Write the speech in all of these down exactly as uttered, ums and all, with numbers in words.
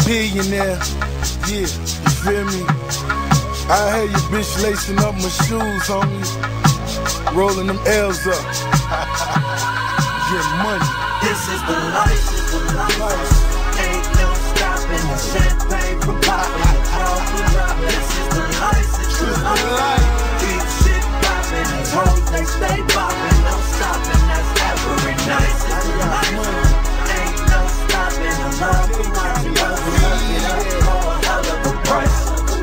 billionaire. Yeah, you feel me? I had your bitch lacing up my shoes, homie. Rolling them L's up. Get money. This is the life. Ain't no stopping the champagne from popping. The crowd from dropping. This is the life. This is the life. Keep shit popping. These hoes, they stay popping. No stopping, that's every night. This is the life. Ain't no stopping. The love from watching love. We love it up for a hell of a price.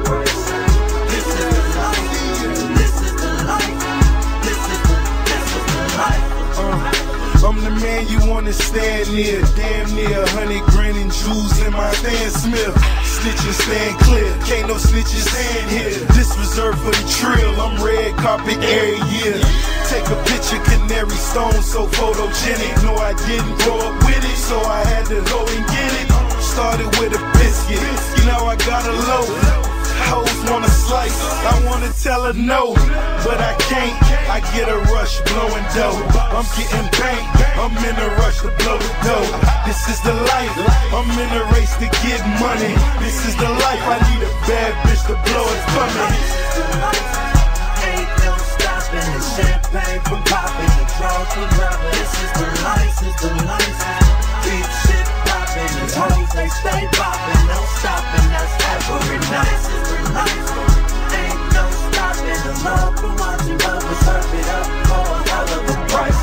This is the life. This is the life. This is the, this is the life. Uh, I'm the man you wanna stand near. Damn near a hundred grand in jewels in my Stan Smith. Snitches stand clear, can't no snitches stand here. This reserved for the trill, I'm red carpet every year. Take a picture, canary stone, so photogenic. No, I didn't grow up with it, so I had to go and get it. Started with a biscuit, now I got a loaf. Hoes wanna slice, I wanna tell her no, but I can't. I get a rush blowing dough. I'm getting bank, I'm in a rush to blow the dough. This is the life, I'm in a race to get money. This is the life, I need a bad bitch to blow it for me. Ain't no stopping the champagne from popping, the crowd from dropping. This is the life, this is the life. Keep shit popping, these hoes they stay popping. No stopping, that's every night. This is the life. Ain't no stopping the love from watching love. We serve it up for a hell of a price.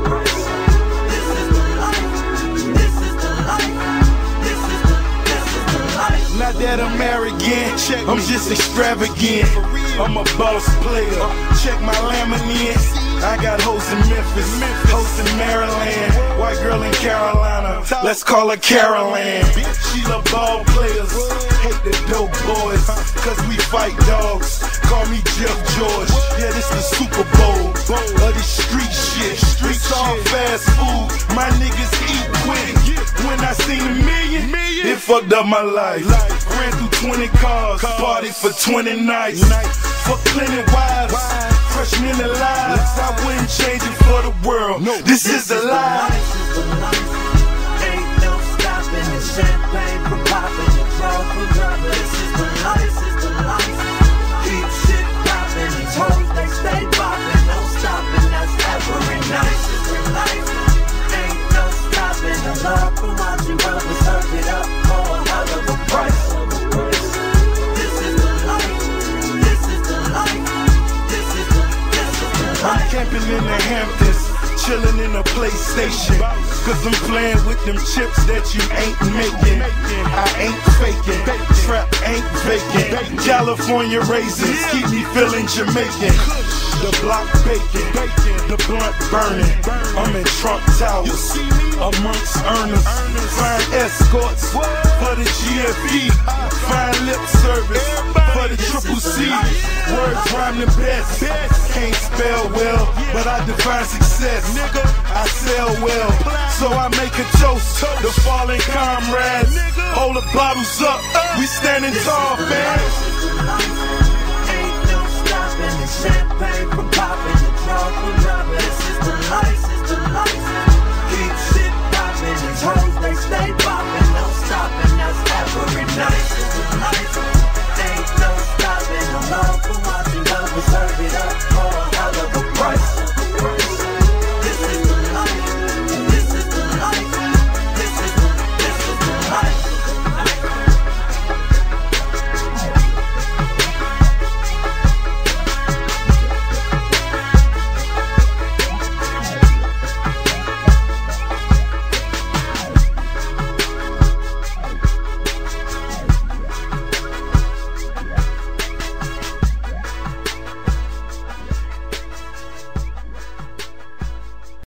This is the life. This is the life. This is the, this is the life. Not that I'm arrogant, I'm just extravagant. I'm a boss player, check my laminate. I got hoes in Memphis, hoes in Maryland, white girl in Carolina, let's call her Caroline. She love ball players, hate the dope boys, cause we fight dogs. Call me Jeff George, yeah, this the Super Bowl of this street shit. Streets all fast food, my niggas eat quick. When I seen a million, it fucked up my life. Ran through twenty cars, party for twenty nights. Fuck plenty wives, crush many lives. I wouldn't change it for the world. This is a lie. This is the life. Ain't no stopping the champagne from popping, the crowd from dropping. This is the life. This is the life. Keep shit popping, these hoes they stay popping. No stopping, that's every night. This is the life. Ain't no stopping the love from watching love. We serve it up for a hell of a price. This is the life. This is the life. This is the, this is the life. I'm camping in the Hamptons, chilling in a PlayStation, cause I'm playing with them chips that you ain't making. I ain't faking, trap ain't vacant. California raisins keep me feeling Jamaican. The block baking, the blunt burning. I'm in Trump Towers, amongst earners. Fine escorts for the G F E, fine lip service for the Triple C. Words rhyme the best, can't spell well, but I define success. I sell well, so I make a toast. The fallen comrades, hold the bottles up, we standing tall, man.